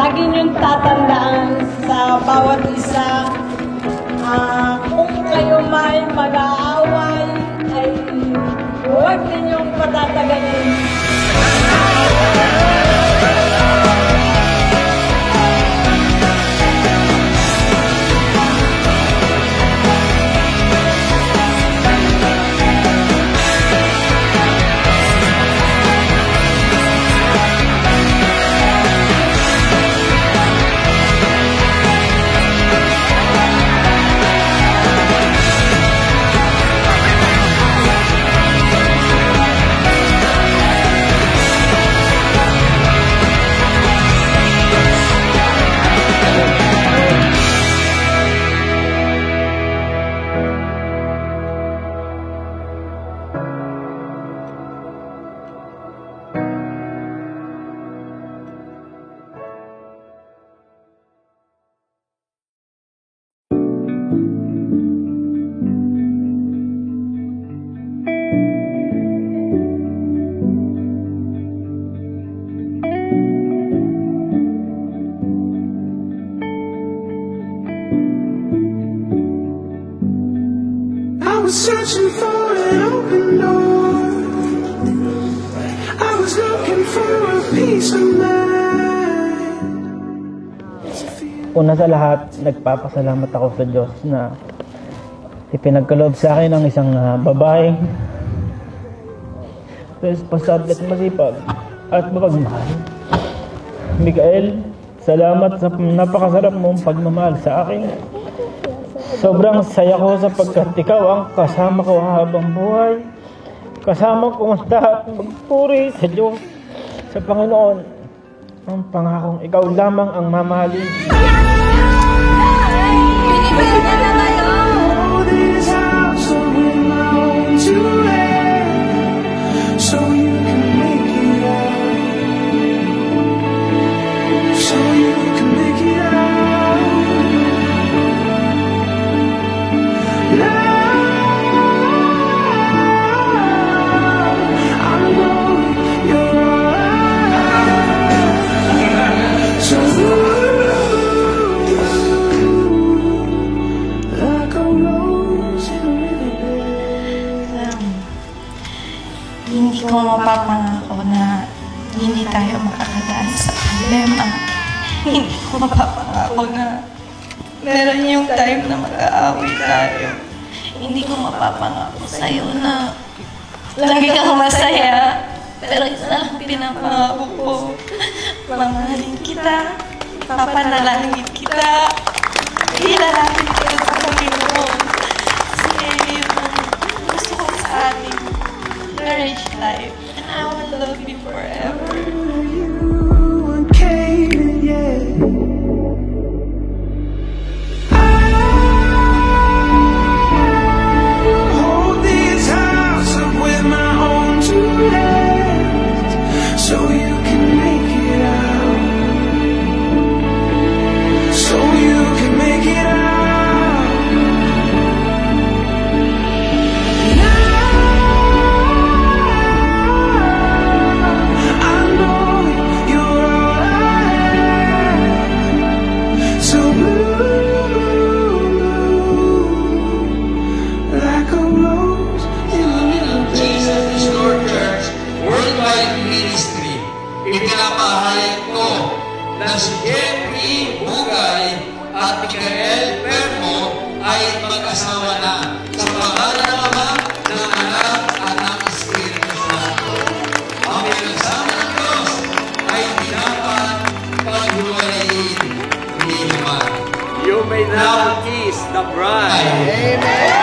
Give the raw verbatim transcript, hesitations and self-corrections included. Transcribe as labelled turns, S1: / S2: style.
S1: lagi niyong tatandaan sa bawat isa, uh, kung kayo may mag-aaway, ay huwag ninyong patatagalin.
S2: Searching for an open door. I was looking for a peace of mind.
S3: Una sa lahat, nagpapasalamat ako sa Diyos na ipinagkaloob sa akin ang isang uh, babaeng responsable at masipag at mapagmahal. Mikael, salamat sa napakasarap mong pagmamahal sa akin. Sobrang saya ko sapagkat ikaw ang kasama ko habang buhay. Kasama ko kumanta at magpuri sa Diyos, sa Panginoon. Ang pangakong ikaw lamang ang mamahalin.
S4: Hindi ko mapapangako na hindi tayo makakadaan sa problema. Hindi ko mapapangako na meron yung time na mag-aaway tayo. Hindi ko mapapangako sa'yo na lagi kang masaya. Pero isa lang pinapangako ko. Mamahalin kita, papanalangin kita, ilalangin kita sa Panginoon. Kasi yun ang gusto ko sa ating marriage life, and I will love you forever.
S2: Hold this house up with my own two hands, so you can make it out, so you can make it out.
S5: Ipinapahayag ko na si Jeffrey Bugay at Mikael Permo ay mag-asawa na sa pangalan ng Ama, ng Anak at ng Espiritu Santo. Ang pinagsama ng Diyos ay hindi dapat paghiwalayin ni naman.
S6: You may now kiss the bride.
S5: Amen.